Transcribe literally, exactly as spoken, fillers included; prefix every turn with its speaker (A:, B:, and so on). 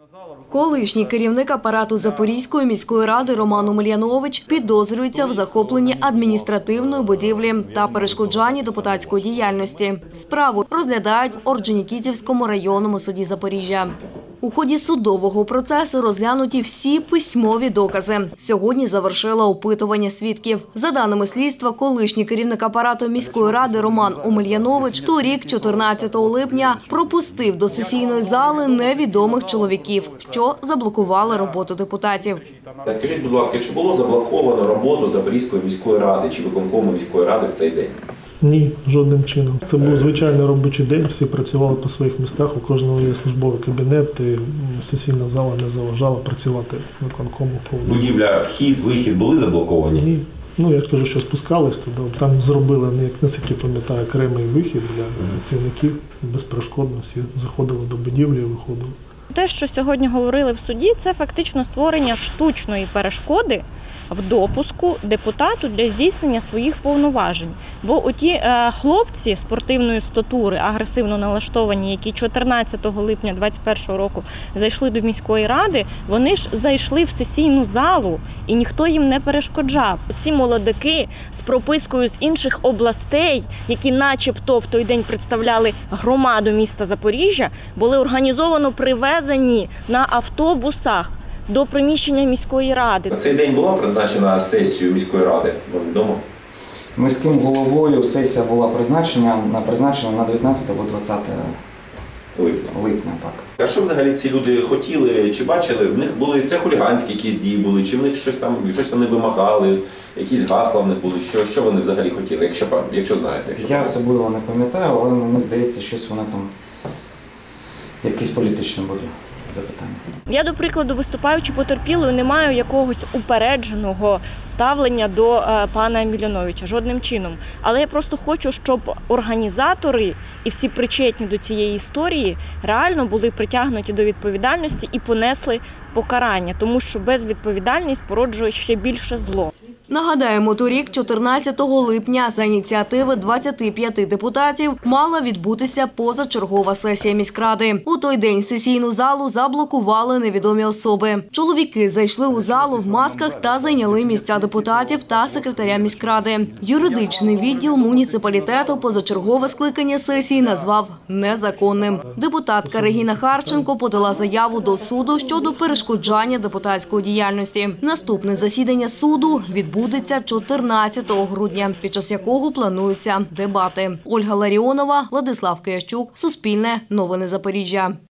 A: Колишній керівник апарату Запорізької міської ради Роман Омелянович підозрюється в захопленні адміністративної будівлі та перешкоджанні депутатської діяльності. Справу розглядають в Орджонікідзевському районному суді Запоріжжя. У ході судового процесу розглянуті всі письмові докази. Сьогодні завершила опитування свідків. За даними слідства, колишній керівник апарату міської ради Роман Омелянович торік, чотирнадцятого липня, пропустив до сесійної зали невідомих чоловіків, що заблокували роботу депутатів.
B: Скажіть, будь ласка, чи було заблоковано роботу Запорізької міської ради чи виконкому міської ради в цей день?
C: Ні, жодним чином. Це був звичайний робочий день, всі працювали по своїх містах, у кожного є службовий кабінет, і сесійна зала не заважала працювати виконкому.
B: Будівля, вхід, вихід були заблоковані?
C: Ні. Ну, я ж кажу, що спускались туди. Там зробили, наскільки пам'ятаю, окремий вихід для працівників. Безперешкодно всі заходили до будівлі і виходили.
D: Те, що сьогодні говорили в суді, це фактично створення штучної перешкоди в допуску депутату для здійснення своїх повноважень. Бо оті е, хлопці спортивної статури, агресивно налаштовані, які чотирнадцятого липня двадцять першого року зайшли до міської ради, вони ж зайшли в сесійну залу і ніхто їм не перешкоджав. Ці молодики з пропискою з інших областей, які начебто в той день представляли громаду міста Запоріжжя, були організовано привезені на автобусах до приміщення міської ради.
B: На цей день була призначена сесія міської ради, вам відомо?
E: Міським головою сесія була призначена на призначена на дев'ятнадцяте або двадцяте липня. липня так.
B: А що взагалі ці люди хотіли, чи бачили? В них були, це хуліганські якісь дії були, чи в них щось там, щось вони вимагали, якісь гасла в них були, що, що вони взагалі хотіли, якщо, якщо знаєте? Якщо
E: Я особливо не пам'ятаю, але мені здається, щось вони там, якісь політичні були запитання.
D: Я, до прикладу, виступаючи потерпілою, не маю якогось упередженого ставлення до е, пана Омеляновича, жодним чином. Але я просто хочу, щоб організатори і всі причетні до цієї історії реально були притягнуті до відповідальності і понесли покарання, тому що безвідповідальність породжує ще більше зло.
A: Нагадаємо, торік, чотирнадцятого липня, за ініціативи двадцяти п'яти депутатів мала відбутися позачергова сесія міськради. У той день сесійну залу заблокували невідомі особи. Чоловіки зайшли у залу в масках та зайняли місця депутатів та секретаря міськради. Юридичний відділ муніципалітету позачергове скликання сесії назвав незаконним. Депутатка Регіна Харченко подала заяву до суду щодо перешкоджання депутатської діяльності. Наступне засідання суду відбудеться Будеться чотирнадцятого грудня, під час якого плануються дебати. Ольга Ларіонова, Владислав Киящук, Суспільне, Новини Запоріжжя.